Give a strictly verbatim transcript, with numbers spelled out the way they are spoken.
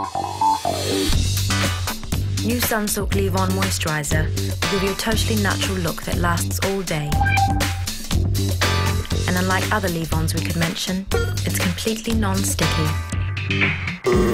New Sunsilk Leave-On Moisturizer will give you a totally natural look that lasts all day. And unlike other leave-ons we could mention, it's completely non-sticky.